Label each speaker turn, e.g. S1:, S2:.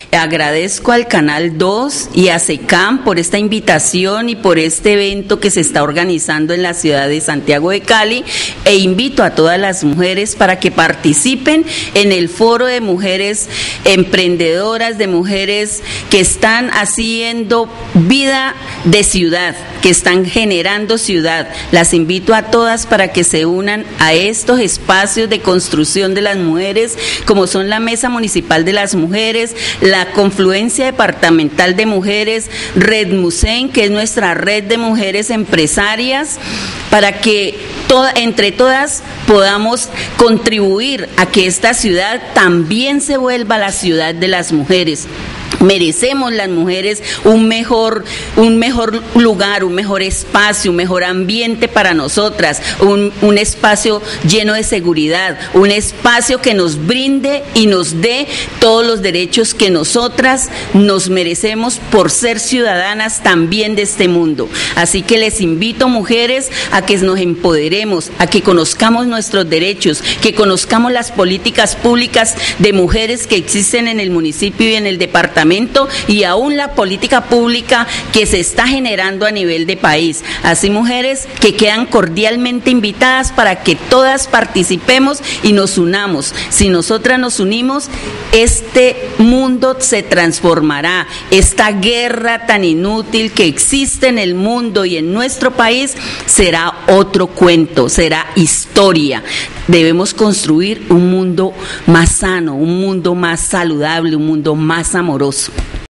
S1: Agradezco al Canal 2 y a SECAM por esta invitación y por este evento que se está organizando en la ciudad de Santiago de Cali, e invito a todas las mujeres para que participen en el foro de mujeres emprendedoras, de mujeres que están haciendo vida de ciudad, que están generando ciudad. Las invito a todas para que se unan a estos espacios de construcción de las mujeres, como son la Mesa Municipal de las Mujeres, la Confluencia Departamental de Mujeres, Red Musen, que es nuestra red de mujeres empresarias, para que entre todas podamos contribuir a que esta ciudad también se vuelva la ciudad de las mujeres. Merecemos las mujeres un mejor lugar, un mejor espacio, un mejor ambiente para nosotras, un espacio lleno de seguridad, un espacio que nos brinde y nos dé todos los derechos que nosotras nos merecemos por ser ciudadanas también de este mundo. Así que les invito, mujeres, a que nos empoderemos, a que conozcamos nuestros derechos, que conozcamos las políticas públicas de mujeres que existen en el municipio y en el departamento, y aún la política pública que se está generando a nivel de país. Así, mujeres, que quedan cordialmente invitadas para que todas participemos y nos unamos. Si nosotras nos unimos, este mundo se transformará. Esta guerra tan inútil que existe en el mundo y en nuestro país será otro cuento, será historia. Debemos construir un mundo más sano, un mundo más saludable, un mundo más amoroso.